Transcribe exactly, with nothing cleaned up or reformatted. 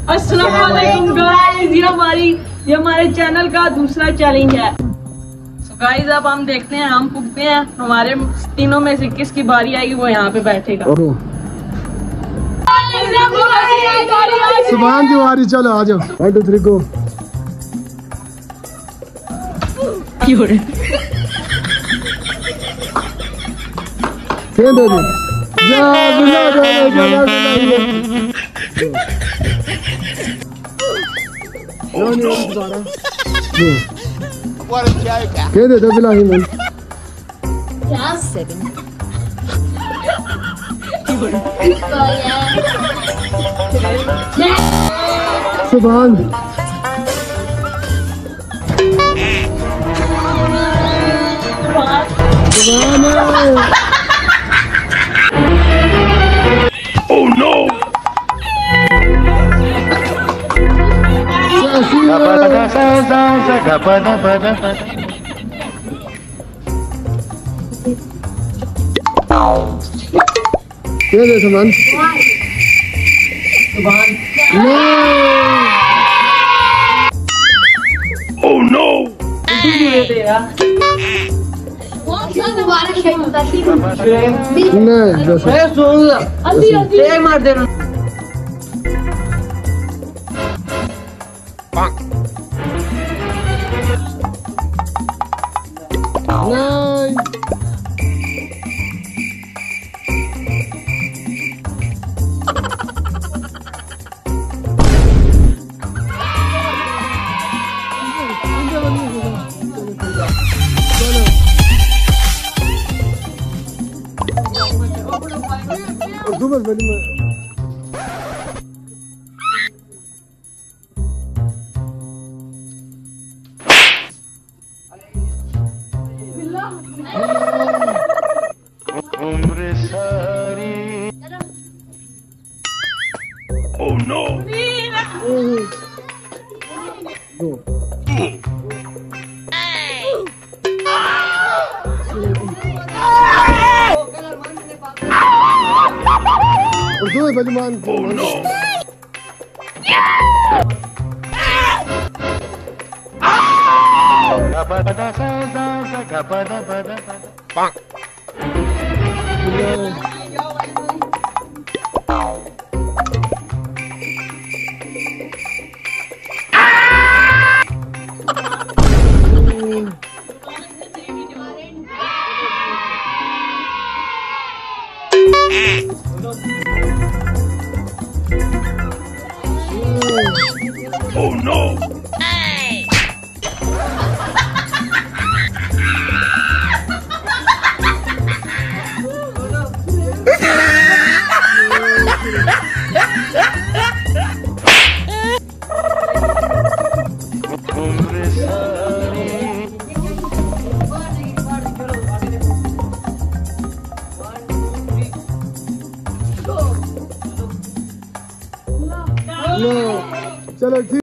अस्सलाम वालेकुम गाइस, ये हमारी ये हमारे चैनल का दूसरा चैलेंज है। सो गाइस अब हम देखते हैं, हम पूछते हैं हमारे तीनों में से किसकी बारी आएगी वो यहाँ पे बैठेगा। सुभान की बारी, चलो आ जाओ। One two three go. दे दो जा बिना दे दे दे दो बिना ही मन सुभान सुभान Oh no! दे दे सुभान। Oh no! नहीं मार दे बस बड़ी में उम्र सारी। Oh no! दो दो बजमान। Oh no! Oh no! Hey! चलो ठीक।